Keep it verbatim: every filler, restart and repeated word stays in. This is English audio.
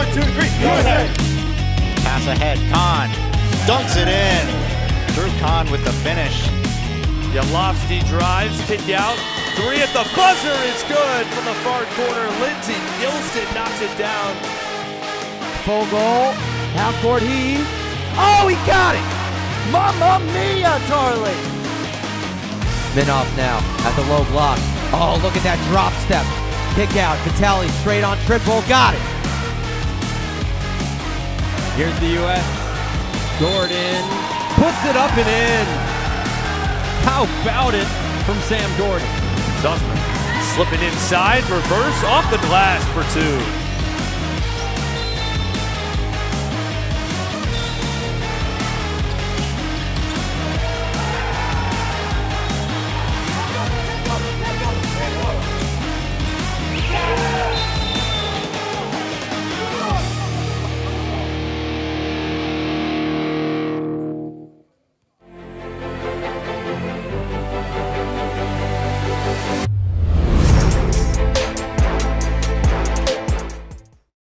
One, two, three, U S A. Pass ahead, Kahn dunks it in. Drew Kahn with the finish. Yalofsky drives, kick out. Three at the buzzer is good from the far corner. Lindsey Gilston knocks it down. Full goal, half court heave. Oh, he got it! Mamma mia, Charlie! Minoff now at the low block. Oh, look at that drop step. Kick out, Catelli straight on triple, got it! Here's the U S Gordon puts it up and in. How about it from Sam Gordon? Sussman slipping inside, reverse off the glass for two.